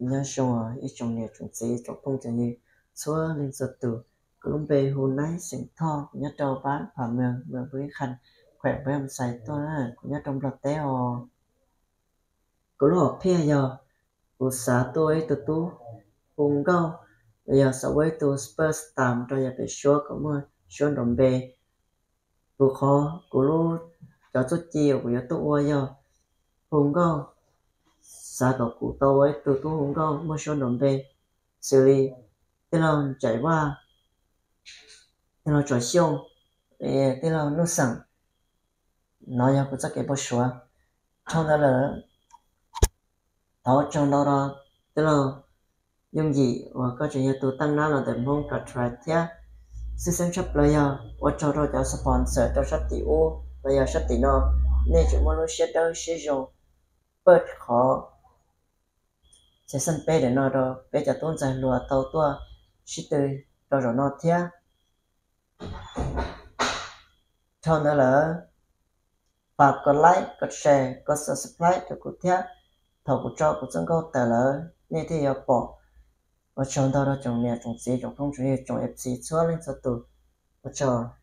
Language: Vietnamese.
nhớ xong rồi ít trong nhà chúng sĩ trong phong trào như xóa lên giật từ cũng bề hồn nấy sinh thọ nhớ trâu bán và mường mường với khăn khỏe với em xài to là nhớ trong lọt té hò cứ lọ phe giờ của xã tôi từ tu hùng câu bây giờ xã với tu Spurs tạm cho nhà phải số có mưa số đồng bề của khó của lu cho chút chiều của nhà tu giờ hùng câu xã có cụ tàu ấy từ tu hùng câu mưa số đồng bề xử lý thế là chạy qua thế là chạy xong thế là nó sẵn nói ra cũng rất cái bớt số trong đó là đó trong đó là tức là dùng gì và có chuyện như tôi tăng năng là để mong cả try thế sự xem chấp player và cho rồi cho sponsor cho sát tỷ u player sát tỷ nó nên chúng mình sẽ đỡ sử dụng bớt khó sẽ sân pe để nó đó bây giờ tôi giải lùa tàu tua chỉ từ rồi nó thế cho nên là và có like có share có subscribe cho cụ thế thầu của cho của dân câu tờ lỡ nên thì bỏ và trong đó là trong nhà trong sĩ trong không chỉ trong FC xóa lên cho tụ và cho